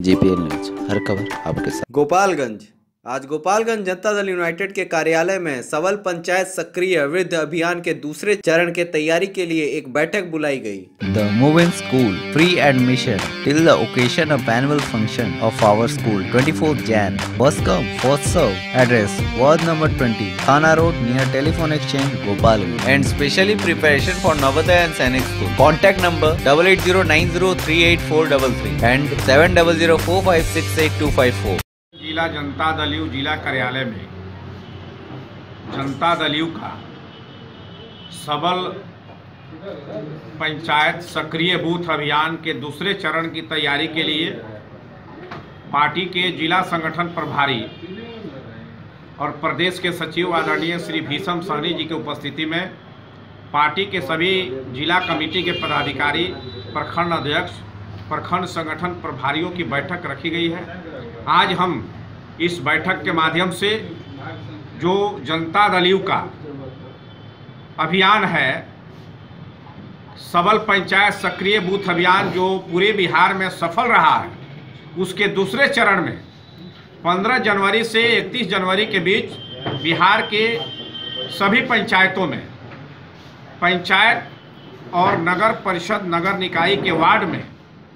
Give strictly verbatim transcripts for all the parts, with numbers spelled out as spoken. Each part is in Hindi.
जेपीएल न्यूज, हर खबर आपके साथ। गोपालगंज। आज गोपालगंज जनता दल यूनाइटेड के कार्यालय में सबल पंचायत सक्रिय वृद्ध अभियान के दूसरे चरण के तैयारी के लिए एक बैठक बुलाई गई। The Move-in School free admission till the occasion of annual function of our school twenty-fourth January. First come, first serve. Address ward number twenty, Thana Road near Telephone Exchange, Gopalganj. And specially preparation for Navodaya and Sainik School. Contact number double eight zero nine zero three eight four three three and seven zero zero four five six eight two five four. जिला जनता दल यू जिला कार्यालय में जनता दल यू का सबल पंचायत सक्रिय बूथ अभियान के दूसरे चरण की तैयारी के लिए पार्टी के जिला संगठन प्रभारी और प्रदेश के सचिव आदरणीय श्री भीषम सहनी जी की उपस्थिति में पार्टी के सभी जिला कमेटी के पदाधिकारी, प्रखंड अध्यक्ष, प्रखंड संगठन प्रभारियों की बैठक रखी गई है। आज हम इस बैठक के माध्यम से जो जनता दल यू का अभियान है, सबल पंचायत सक्रिय बूथ अभियान जो पूरे बिहार में सफल रहा है, उसके दूसरे चरण में पंद्रह जनवरी से इकतीस जनवरी के बीच बिहार के सभी पंचायतों में पंचायत और नगर परिषद नगर निकाय के वार्ड में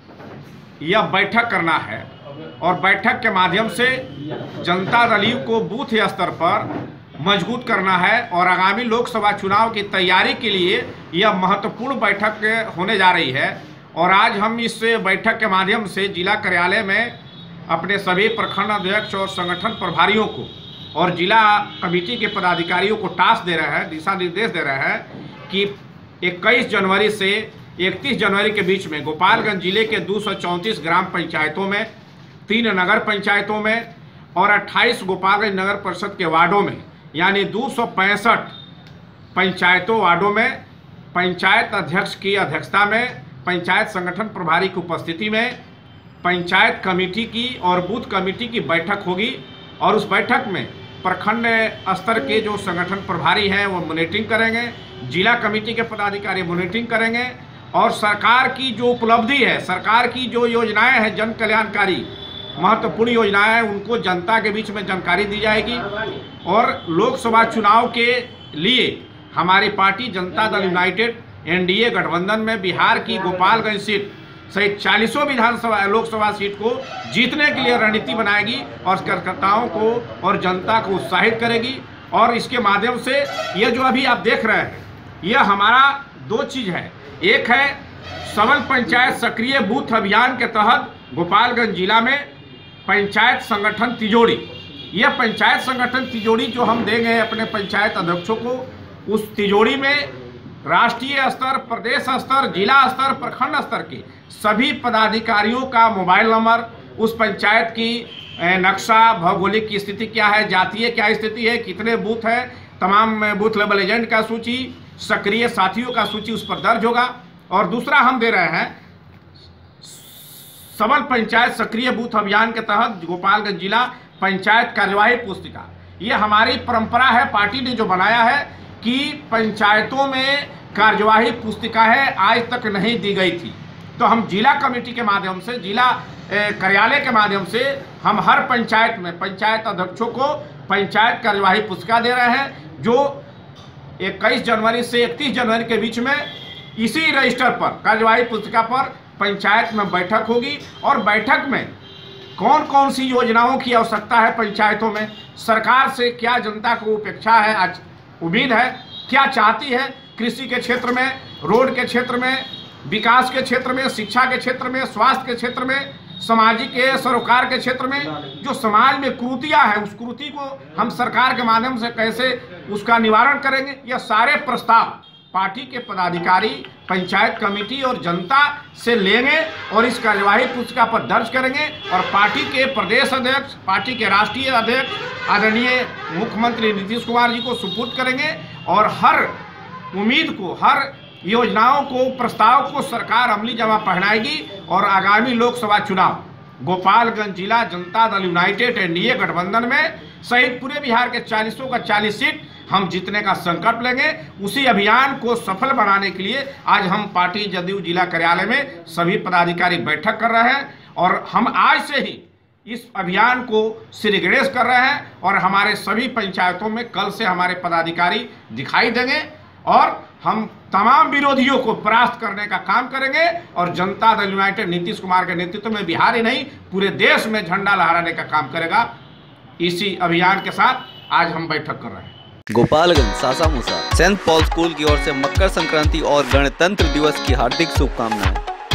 यह बैठक करना है और बैठक के माध्यम से जनता दल यू को बूथ स्तर पर मजबूत करना है और आगामी लोकसभा चुनाव की तैयारी के लिए यह महत्वपूर्ण बैठक होने जा रही है। और आज हम इस बैठक के माध्यम से जिला कार्यालय में अपने सभी प्रखंड अध्यक्ष और संगठन प्रभारियों को और जिला कमेटी के पदाधिकारियों को टास्क दे रहे हैं, दिशा निर्देश दे रहे हैं कि इक्कीस जनवरी से इकतीस जनवरी के बीच में गोपालगंज जिले के दो सौ चौंतीस ग्राम पंचायतों में, तीन नगर पंचायतों में और अट्ठाईस गोपालगंज नगर परिषद के वार्डों में, यानी दो सौ पैंसठ पंचायतों वार्डों में पंचायत अध्यक्ष की अध्यक्षता में, पंचायत संगठन प्रभारी की उपस्थिति में पंचायत कमेटी की और बूथ कमेटी की बैठक होगी। और उस बैठक में प्रखंड स्तर के जो संगठन प्रभारी हैं वो मॉनिटरिंग करेंगे, जिला कमेटी के पदाधिकारी मॉनिटरिंग करेंगे और सरकार की जो उपलब्धि है, सरकार की जो योजनाएं हैं, जन कल्याणकारी महत्वपूर्ण योजनाएं हैं, उनको जनता के बीच में जानकारी दी जाएगी। और लोकसभा चुनाव के लिए हमारी party Janata Dal United NDA गठबंधन में बिहार की गोपालगंज सीट सहित चालीसों विधानसभा लोकसभा सीट को जीतने के लिए रणनीति बनाएगी और कार्यकर्ताओं को और जनता को उत्साहित करेगी। और इसके माध्यम से ये जो अभी आप देख रहे हैं, यह हमारा दो चीज़ है। एक है सबल पंचायत सक्रिय बूथ अभियान के तहत गोपालगंज जिला में पंचायत संगठन तिजोरी, यह पंचायत संगठन तिजोरी जो हम देंगे अपने पंचायत अध्यक्षों को, उस तिजोरी में राष्ट्रीय स्तर, प्रदेश स्तर, जिला स्तर, प्रखंड स्तर के सभी पदाधिकारियों का मोबाइल नंबर, उस पंचायत की नक्शा, भौगोलिक की स्थिति क्या है, जातीय क्या स्थिति है, कितने बूथ है, तमाम बूथ लेवल एजेंट का सूची, सक्रिय साथियों का सूची उस पर दर्ज होगा। और दूसरा हम दे रहे हैं सबल पंचायत सक्रिय बूथ अभियान के तहत गोपालगंज जिला पंचायत कार्यवाही पुस्तिका। ये हमारी परंपरा है, पार्टी ने जो बनाया है कि पंचायतों में कार्यवाही पुस्तिका है, आज तक नहीं दी गई थी। तो हम जिला कमेटी के माध्यम से, जिला कार्यालय के माध्यम से हम हर पंचायत में पंचायत अध्यक्षों को पंचायत कार्यवाही पुस्तिका दे रहे हैं, जो इक्कीस जनवरी से इकतीस जनवरी के बीच में इसी रजिस्टर पर कार्यवाही पुस्तिका पर पंचायत में बैठक होगी। और बैठक में कौन कौन सी योजनाओं की आवश्यकता है, पंचायतों में सरकार से क्या जनता को अपेक्षा है, आज उम्मीद है, क्या चाहती है, कृषि के क्षेत्र में, रोड के क्षेत्र में, विकास के क्षेत्र में, शिक्षा के क्षेत्र में, स्वास्थ्य के क्षेत्र में, सामाजिक सरोकार के क्षेत्र में जो समाज में कुरीतियाँ हैं, उस कुरीति को हम सरकार के माध्यम से कैसे उसका निवारण करेंगे, यह सारे प्रस्ताव पार्टी के पदाधिकारी, पंचायत कमेटी और जनता से लेंगे और इस कार्यवाही पुस्तिका पर दर्ज करेंगे। और पार्टी के प्रदेश अध्यक्ष, पार्टी के राष्ट्रीय अध्यक्ष आदरणीय मुख्यमंत्री नीतीश कुमार जी को सुपुर्द करेंगे और हर उम्मीद को, हर योजनाओं को, प्रस्ताव को सरकार अमली जमा पहनाएगी। और आगामी लोकसभा चुनाव गोपालगंज जिला जनता दल यूनाइटेड एनडीए गठबंधन में सहित पूरे बिहार के चालीसों का चालीस सीट हम जीतने का संकल्प लेंगे। उसी अभियान को सफल बनाने के लिए आज हम पार्टी जदयू जिला कार्यालय में सभी पदाधिकारी बैठक कर रहे हैं और हम आज से ही इस अभियान को श्री गणेश कर रहे हैं और हमारे सभी पंचायतों में कल से हमारे पदाधिकारी दिखाई देंगे और हम तमाम विरोधियों को परास्त करने का काम करेंगे और जनता दल यूनाइटेड नीतीश कुमार के नेतृत्व में बिहार ही नहीं पूरे देश में झंडा लहराने का काम करेगा। इसी अभियान के साथ आज हम बैठक कर रहे हैं। गोपालगंज सासा मूसा सेंट पॉल स्कूल की ओर से मकर संक्रांति और गणतंत्र दिवस की हार्दिक शुभकामनाएं।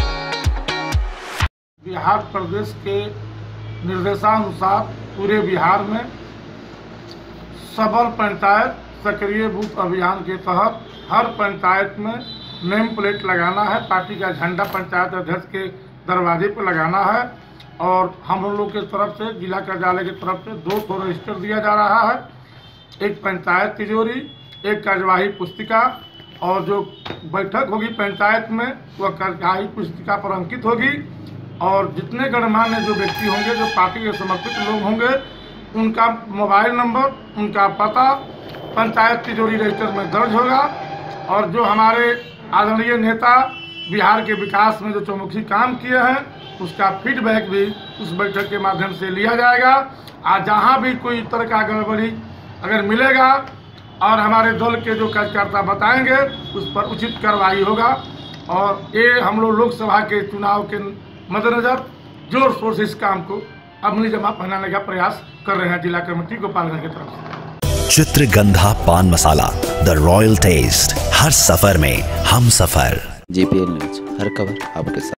बिहार प्रदेश के निर्देशानुसार पूरे बिहार में सबल पंचायत सक्रिय बूथ अभियान के तहत हर पंचायत में नेम प्लेट लगाना है, पार्टी का झंडा पंचायत अध्यक्ष के दरवाजे पर लगाना है और हम लोग की तरफ से जिला कार्यालय की तरफ से दो सौ रजिस्टर दिया जा रहा है, एक पंचायत तिजोरी, एक कार्यवाही पुस्तिका और जो बैठक होगी पंचायत में वह कार्यवाही पुस्तिका पर अंकित होगी और जितने गणमान्य जो व्यक्ति होंगे जो पार्टी के समर्पित लोग होंगे उनका मोबाइल नंबर, उनका पता पंचायत तिजोरी रजिस्टर में दर्ज होगा और जो हमारे आदरणीय नेता बिहार के विकास में जो चौमुखी काम किए हैं उसका फीडबैक भी उस बैठक के माध्यम से लिया जाएगा। आज जहाँ भी कोई तरह का गड़बड़ी अगर मिलेगा और हमारे दल के जो कार्यकर्ता बताएंगे उस पर उचित कार्रवाई होगा और ये हम लोग लोकसभा के चुनाव के मद्देनजर जोर शोर से इस काम को अमली जमा पहनाने का प्रयास कर रहे हैं जिला कमेटी गोपालगंज की तरफ से। Chitragandha pan masala, the royal taste, हर सफर में हम सफर। जेपीएल न्यूज, हर खबर आपके साथ।